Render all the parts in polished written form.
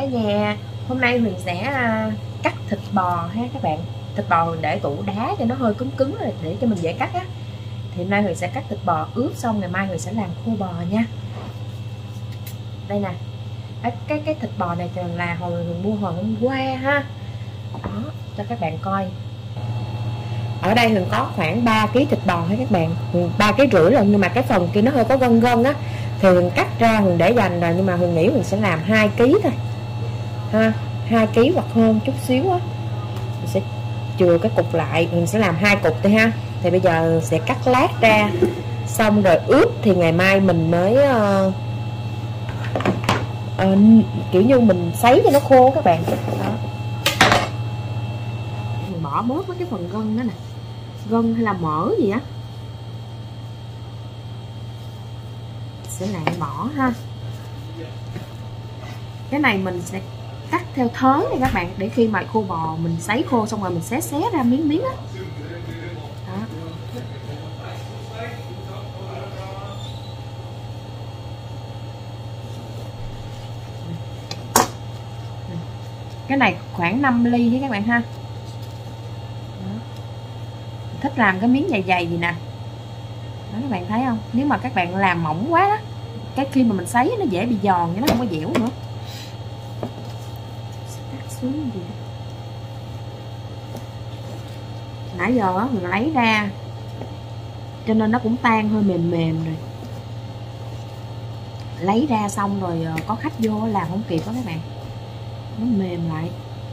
nhà. Hôm nay Huyền sẽ cắt thịt bò ha các bạn. Thịt bò Huyền để tủ đá cho nó hơi cứng cứng rồi để cho mình dễ cắt á. Thì hôm nay Huyền sẽ cắt thịt bò ướp xong ngày mai Huyền sẽ làm khô bò nha. Đây nè. Cái thịt bò này là Huyền mua hồi hôm qua ha. Đó, cho các bạn coi. Ở đây Huyền có khoảng 3 kg thịt bò ha các bạn. 3,5 kg rồi, nhưng mà cái phần kia nó hơi có gân gân á thì Huyền cắt ra Huyền để dành rồi, nhưng mà Huyền nghĩ Huyền sẽ làm 2 kg thôi ha, 2 kg hoặc hơn chút xíu á. Mình sẽ chừa cái cục lại, Huyền sẽ làm 2 cục thôi ha. Thì bây giờ sẽ cắt lát ra xong rồi ướp thì ngày mai mình mới kiểu như mình sấy cho nó khô các bạn. Đó. Mình bỏ bớt cái phần gân đó nè, gân hay là mỡ gì á sẽ lại bỏ ha. Cái này mình sẽ cắt theo thớ này các bạn, để khi mà khô bò mình sấy khô xong rồi mình xé ra miếng miếng á. Đó. Cái này khoảng 5 ly với các bạn ha. Đó. Thích làm cái miếng dày dày gì nè. Đó, các bạn thấy không? Nếu mà các bạn làm mỏng quá đó, cái khi mà mình sấy nó dễ bị giòn, nó không có dẻo nữa. Nãy giờ mình lấy ra cho nên nó cũng tan hơi mềm mềm rồi. Lấy ra xong rồi có khách vô làm không kịp đó các bạn, nó mềm lại.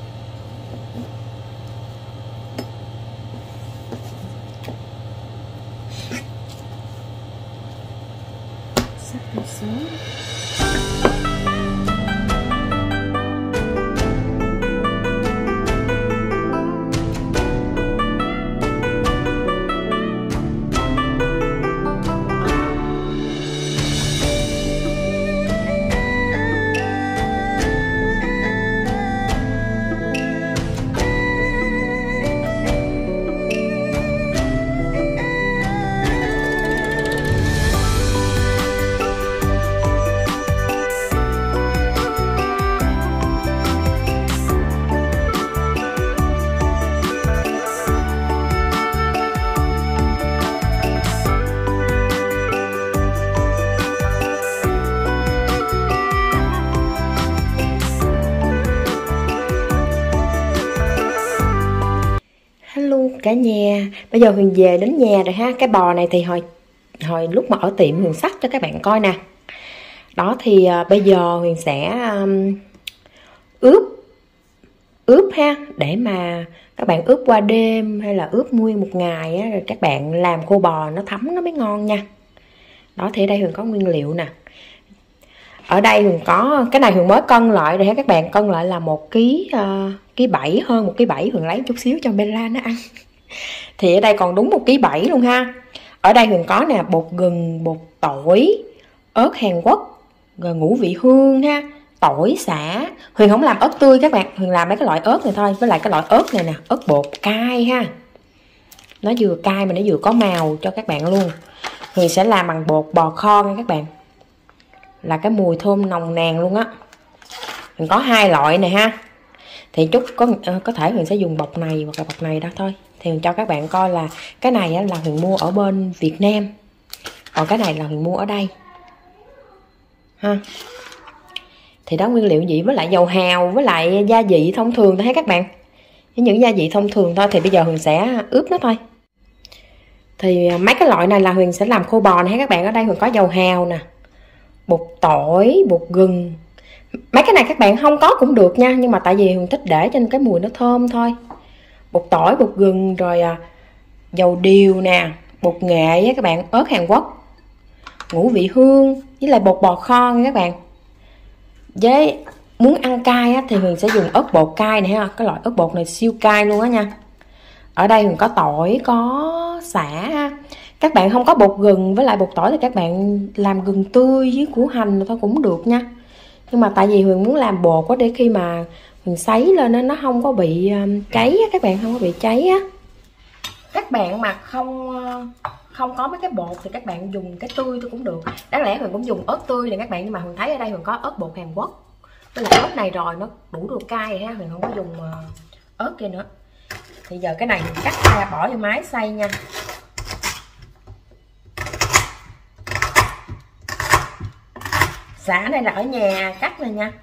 Sắc một xíu. Cả nhà, bây giờ Huyền về đến nhà rồi ha. Cái bò này thì hồi lúc mà ở tiệm Huyền xắt cho các bạn coi nè. Đó thì bây giờ Huyền sẽ ướp ha, để mà các bạn ướp qua đêm hay là ướp nguyên một ngày á, rồi các bạn làm khô bò nó thấm nó mới ngon nha. Đó thì ở đây Huyền có nguyên liệu nè. Ở đây Huyền có cái này Huyền mới cân lại rồi ha các bạn, cân lại là 1 kg 7, hơn 1 kg 7. Huyền lấy chút xíu cho Bella nó ăn. Thì ở đây còn đúng 1 kg 7 luôn ha. Ở đây Huyền có nè, bột gừng, bột tỏi, ớt Hàn Quốc, rồi ngũ vị hương ha, tỏi, sả. Huyền không làm ớt tươi các bạn, Huyền làm mấy cái loại ớt này thôi, với lại cái loại ớt này nè, ớt bột cay ha. Nó vừa cay mà nó vừa có màu cho các bạn luôn. Huyền sẽ làm bằng bột bò kho nha các bạn, là cái mùi thơm nồng nàn luôn á. Huyền có 2 loại này ha. Thì chút có thể Huyền sẽ dùng bọc này hoặc là bọc này đó thôi. Thì Huyền cho các bạn coi là cái này là Huyền mua ở bên Việt Nam, còn cái này là Huyền mua ở đây ha. Thì đó, nguyên liệu gì với lại dầu hào với lại gia vị thông thường thôi các bạn. Với những gia vị thông thường thôi. Thì bây giờ Huyền sẽ ướp nó thôi. Thì mấy cái loại này là Huyền sẽ làm khô bò này các bạn. Ở đây Huyền có dầu hào nè, bột tỏi, bột gừng. Mấy cái này các bạn không có cũng được nha, nhưng mà tại vì Huyền thích để cho cái mùi nó thơm thôi. Bột tỏi, bột gừng, rồi dầu điều nè, bột nghệ các bạn, ớt Hàn Quốc, ngũ vị hương, với lại bột bò kho nha các bạn. Với muốn ăn cay á, thì Huyền sẽ dùng ớt bột cay này ha. Cái loại ớt bột này siêu cay luôn á nha. Ở đây Huyền có tỏi, có sả ha. Các bạn không có bột gừng với lại bột tỏi thì các bạn làm gừng tươi với củ hành thôi cũng được nha. Nhưng mà tại vì Huyền muốn làm bột quá, để khi mà Huyền sấy lên nó không có bị cháy á, các bạn không có bị cháy á. Các bạn mà không có mấy cái bột thì các bạn dùng cái tươi thôi cũng được. Đáng lẽ Huyền cũng dùng ớt tươi này các bạn, nhưng mà Huyền thấy ở đây Huyền có ớt bột Hàn Quốc Cái là ớt này rồi nó đủ độ cay rồi ha, mình không có dùng ớt kia nữa. Thì giờ cái này mình cắt ra bỏ vô máy xay nha. Sả này là ở nhà cắt này nha.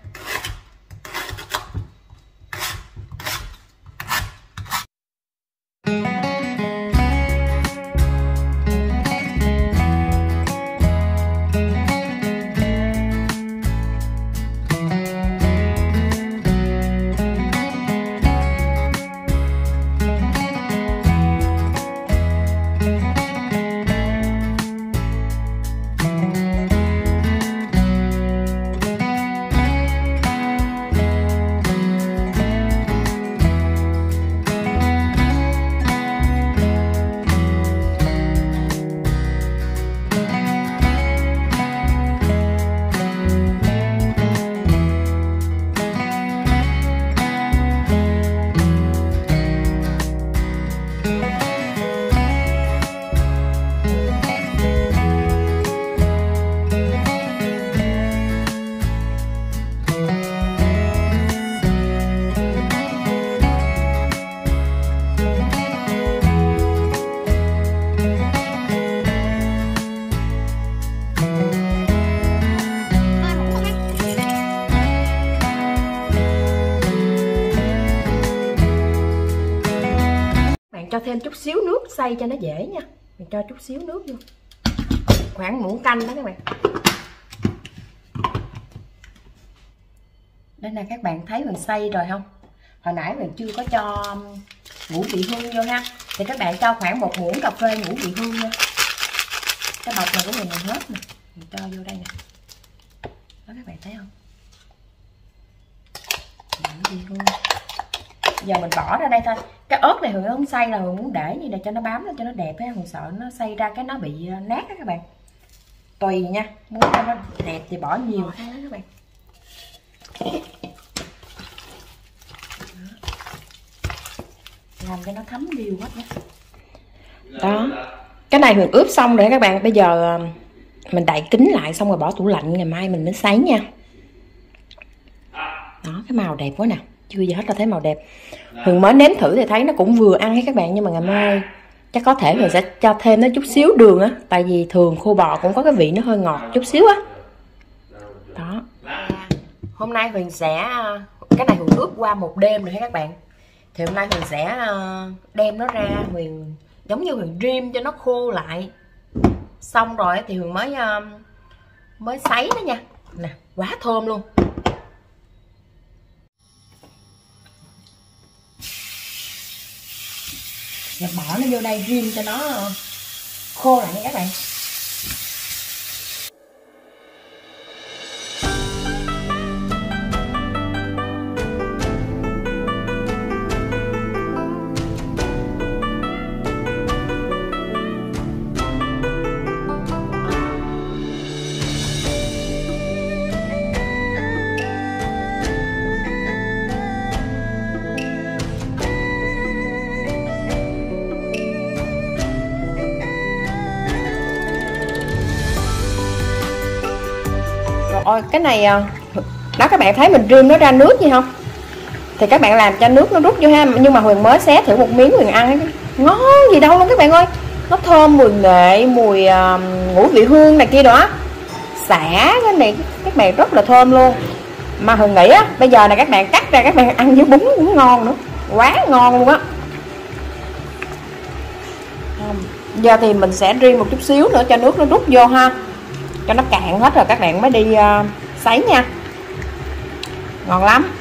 Cho thêm chút xíu nước xay cho nó dễ nha. Mình cho chút xíu nước vô, khoảng muỗng canh đó các bạn. Đây nè, các bạn thấy mình xay rồi không? Hồi nãy mình chưa có cho ngũ vị hương vô ha, thì các bạn cho khoảng 1 muỗng cà phê ngũ vị hương nha. Cái bọc này của mình hết nè, mình cho vô đây nè. Đó, các bạn thấy không? Ngũ vị hương. Giờ mình bỏ ra đây thôi. Cái ớt này Hường không xay là Hường muốn để như này cho nó bám lên cho nó đẹp á. Hường sợ nó xay ra cái nó bị nát á các bạn. Tùy nha, muốn cho nó đẹp thì bỏ nhiều ha các bạn. Làm cho nó thấm đều hết đó. Đó, cái này Hường ướp xong rồi các bạn. Bây giờ mình đậy kính lại xong rồi bỏ tủ lạnh, ngày mai mình mới sấy nha. Đó, cái màu đẹp quá nè. Chưa giờ hết là thấy màu đẹp. Hường mới nếm thử thì thấy nó cũng vừa ăn hết các bạn. Nhưng mà ngày mai chắc có thể mình sẽ cho thêm nó chút xíu đường á. Tại vì thường khô bò cũng có cái vị nó hơi ngọt chút xíu á. Đó. Hôm nay Huyền sẽ, cái này Huyền ướp qua một đêm rồi hết các bạn. Thì hôm nay Huyền sẽ đem nó ra, Huyền giống như Huyền rim cho nó khô lại. Xong rồi thì Huyền mới sấy nó nha. Nè, quá thơm luôn. Và bỏ nó vô đây rim cho nó khô lại nha các bạn. Rồi cái này đó, các bạn thấy mình rim nó ra nước gì không? Thì các bạn làm cho nước nó rút vô ha. Nhưng mà Huyền mới xé thử một miếng Huyền ăn ngon gì đâu luôn các bạn ơi. Nó thơm mùi nghệ, mùi ngũ vị hương này kia đó. Xả cái này các bạn rất là thơm luôn. Mà Huyền nghĩ á, bây giờ này các bạn cắt ra các bạn ăn với bún cũng ngon nữa. Quá ngon luôn á. Giờ thì mình sẽ rim một chút xíu nữa cho nước nó rút vô ha. Cho nó cạn hết rồi các bạn mới đi sấy nha. Ngon lắm.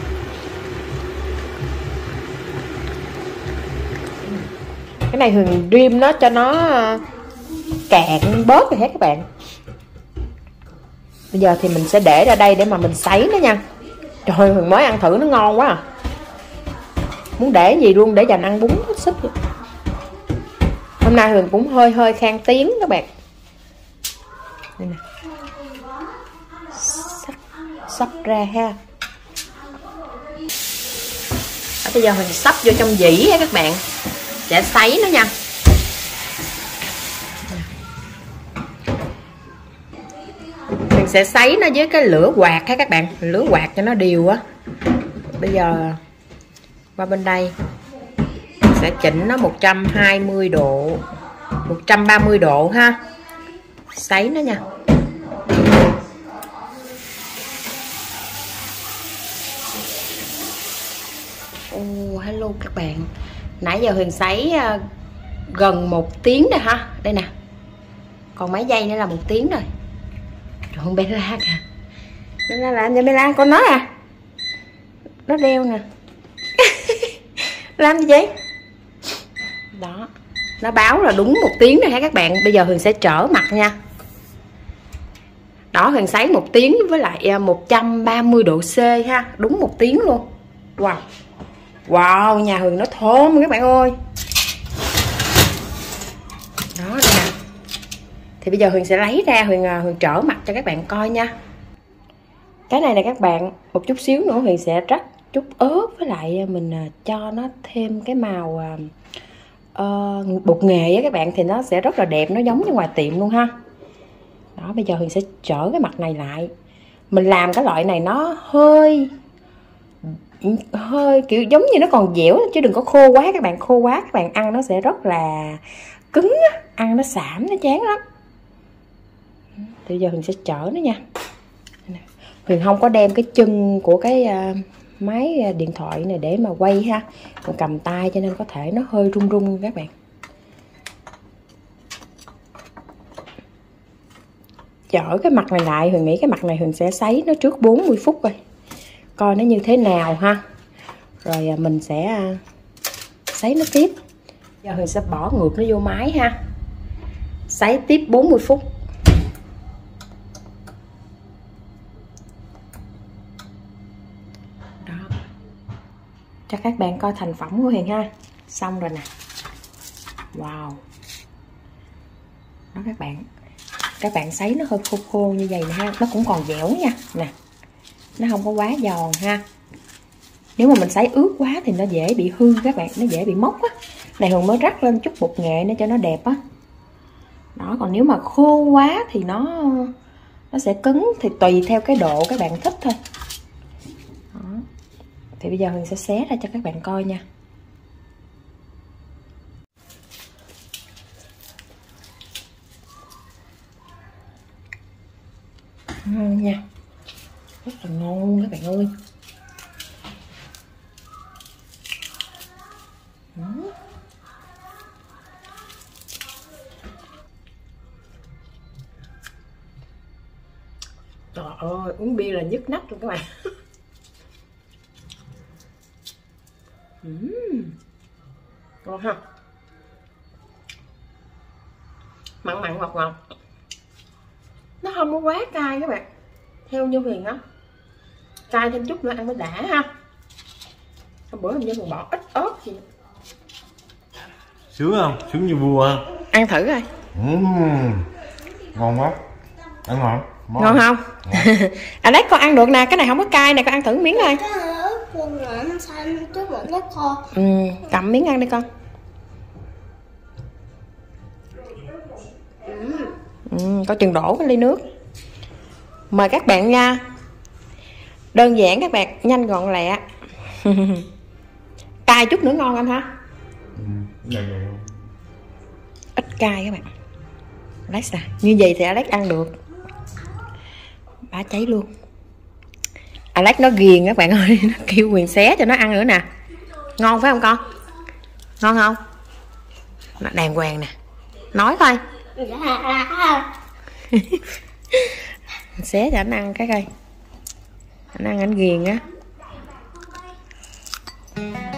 Cái này Huyền rim nó cho nó cạn bớt rồi hết các bạn. Bây giờ thì mình sẽ để ra đây để mà mình sấy nó nha. Trời ơi, Huyền mới ăn thử nó ngon quá à. Muốn để gì luôn, để dành ăn bún súp. Hôm nay Huyền cũng hơi khan tiếng các bạn. Đây nè. Sắp ra ha. Bây giờ Huyền sắp vô trong dĩ ha các bạn. Sẽ sấy nó nha. Huyền Huyền sẽ sấy nó với cái lửa quạt ha các bạn, lửa quạt cho nó đều á. Bây giờ qua bên đây sẽ chỉnh nó 120 độ, 130 độ ha, sấy nó nha. Hello các bạn, nãy giờ Huyền sấy gần 1 tiếng rồi ha. Đây nè, còn mấy giây nữa là 1 tiếng rồi. Trời ơi, Bella kìa, Bella làm cho Bella con nói à, nó đeo nè. Làm gì vậy đó, nó báo là đúng 1 tiếng rồi ha các bạn. Bây giờ Huyền sẽ trở mặt nha. Đó, Huyền sấy 1 tiếng với lại 130 độ C ha, đúng 1 tiếng luôn. Wow, wow, nhà Huyền nó thơm các bạn ơi. Đó đây nè. Thì bây giờ Huyền sẽ lấy ra, Huyền trở mặt cho các bạn coi nha. Cái này nè các bạn, một chút xíu nữa Huyền sẽ rắc chút ớt, với lại mình cho nó thêm cái màu bột nghệ á các bạn, thì nó sẽ rất là đẹp, nó giống như ngoài tiệm luôn ha. Đó, bây giờ Huyền sẽ trở cái mặt này lại. Mình làm cái loại này nó hơi kiểu giống như nó còn dẻo, chứ đừng có khô quá các bạn. Khô quá các bạn ăn nó sẽ rất là cứng á, ăn nó xảm, nó chán lắm. Thì bây giờ Huyền sẽ chở nó nha. Huyền không có đem cái chân của cái máy điện thoại này để mà quay ha, Huyền cầm tay cho nên có thể nó hơi rung rung các bạn. Chở cái mặt này lại, Huyền nghĩ cái mặt này Huyền sẽ sấy nó trước 40 phút coi nó như thế nào ha, rồi mình sẽ sấy nó tiếp. Giờ Huyền sẽ bỏ ngược nó vô máy ha, sấy tiếp 40 phút. Đó, cho các bạn coi thành phẩm của Huyền ha. Xong rồi nè. Wow, đó các bạn sấy nó hơi khô khô như vậy nè ha, nó cũng còn dẻo nha nè, nó không có quá giòn ha. Nếu mà mình sấy ướt quá thì nó dễ bị hư các bạn, nó dễ bị mốc á. Này Hường mới rắc lên chút bột nghệ để cho nó đẹp á. Đó, còn nếu mà khô quá thì nó sẽ cứng, thì tùy theo cái độ các bạn thích thôi. Đó. Thì bây giờ Hường sẽ xé ra cho các bạn coi nha. Ngon nha, rất là ngon luôn các bạn ơi. Trời ơi, uống bia là nhức nách luôn các bạn. Ngon ha, mặn mặn ngọt ngọt, nó không có quá cay các bạn. Theo như Huyền á, cay thêm chút nữa ăn mới đã ha. Hôm bữa hình như mình bỏ ít ớt gì. Sướng không? Sướng như vua ha. Ăn thử coi. Ngon quá. Ăn ngon. Ngon không? Alex con ăn được nè, cái này không có cay nè, con ăn thử miếng thôi. Cầm miếng ăn đi con. Có chừng đổ cái ly nước. Mời các bạn nha. Đơn giản các bạn, nhanh gọn lẹ. Cay chút nữa ngon anh ha. Ít cay các bạn. Alex à, như vậy thì Alex ăn được. Bá cháy luôn. Alex nó ghiền các bạn ơi, nó kêu Huyền xé cho nó ăn nữa nè. Ngon phải không con? Ngon không? Nó đàng hoàng nè. Nói coi. Xé cho anh ăn cái coi. Anh ăn anh ghiền á.